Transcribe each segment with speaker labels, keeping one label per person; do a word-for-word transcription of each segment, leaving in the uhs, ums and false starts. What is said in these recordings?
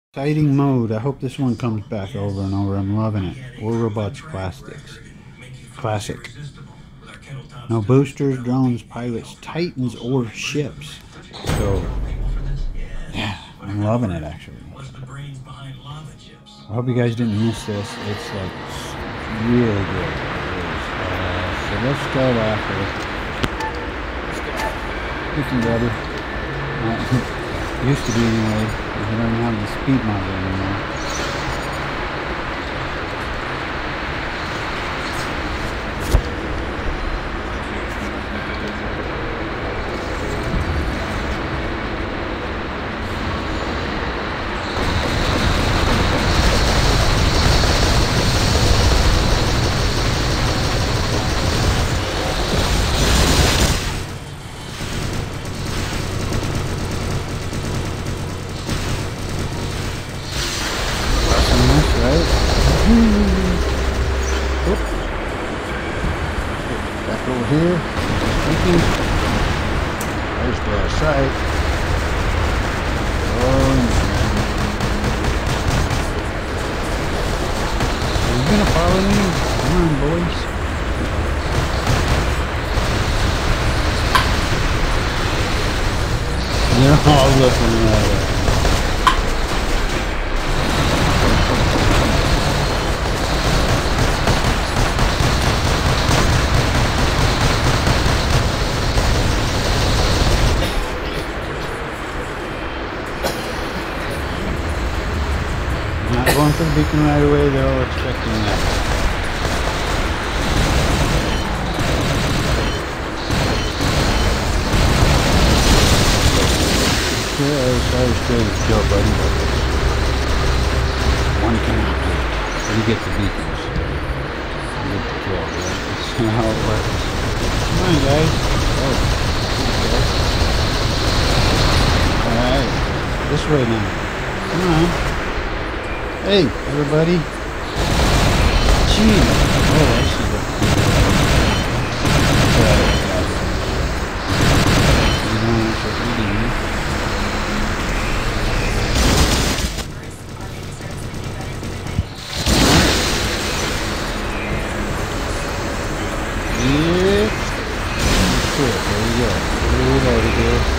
Speaker 1: Exciting mode. I hope this one comes back over and over. I'm loving it. War Robots Classics. Classic. No boosters, drones, pilots, titans, or ships. So, yeah, I'm loving it actually. I hope you guys didn't miss this. It's like really good. Uh, so let's start off with looking better. Uh, used to be anyway. I don't have the speed model anymore. Back over here. Thinking. There's the sight. Oh, are you gonna follow me? Come on, boys. You're all looking at it. Not going for the beacon right away, they're all expecting that. Yeah, sorry, straight as Joe, buddy, but one cannot wait. You get the beacons. You get the kill, right? That's how it works. Come on, guys. Oh, alright. This way now. Come on. Hey, everybody. Gee. Oh, I see what. You don't actually eating me. Yeah. Cool. There we go. There we go.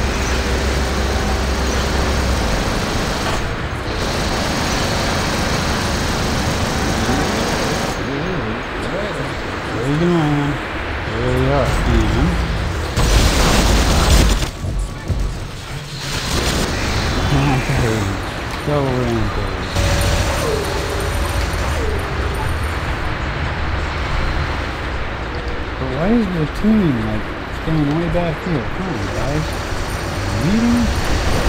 Speaker 1: Moving on. There we are. And rampage. Go rampage. But why is the tune like it's going way back here? Come on, guys. Meeting?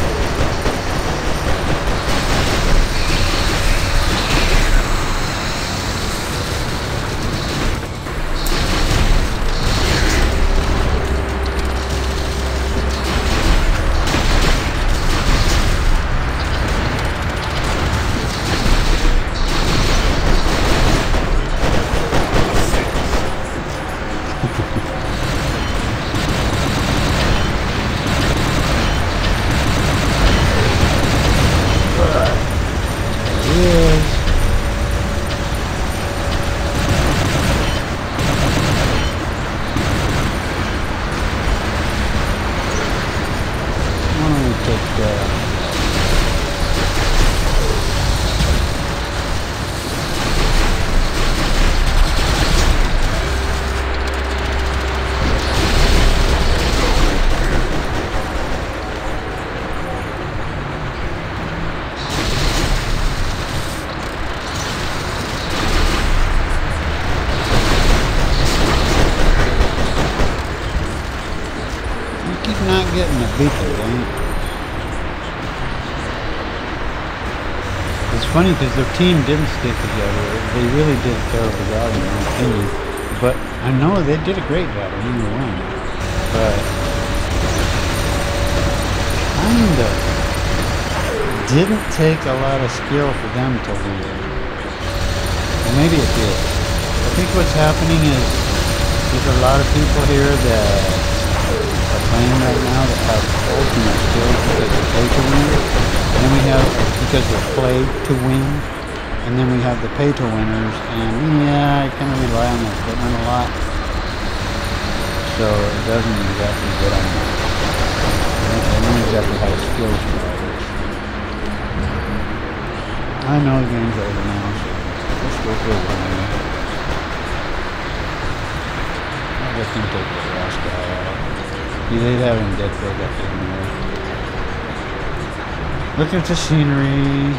Speaker 1: Not getting the beacon, dang it. It's funny because their team didn't stick together. They really did a terrible job in my opinion. But I know they did a great job in either one. But kinda didn't take a lot of skill for them to win. Or maybe it did. I think what's happening is there's a lot of people here that are playing right now that have ultimate skills because they pay to win. Then we have, because of play to win, and then we have the pay to winners, and yeah, I kind of rely on the equipment a lot, so it doesn't exactly get on me. I don't exactly have skills for all this. I know the game's over now, so let's go for a win. I guess I'm gonna take the last guy out. Yeah, they'd have him dead filled up anyway. Look at the scenery.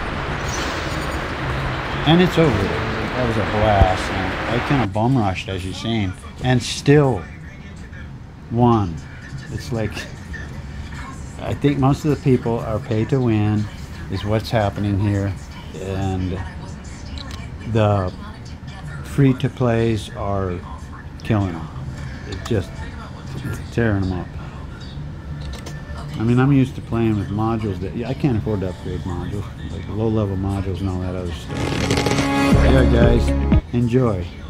Speaker 1: And it's over. That was a blast. And I kind of bum rushed, as you've seen. And still won. It's like, I think most of the people are pay to win, is what's happening here. And the free to plays are killing them. It's just tearing them up. I mean, I'm used to playing with modules that, yeah, I can't afford to upgrade modules, like low level modules and all that other stuff. Yeah, guys, enjoy.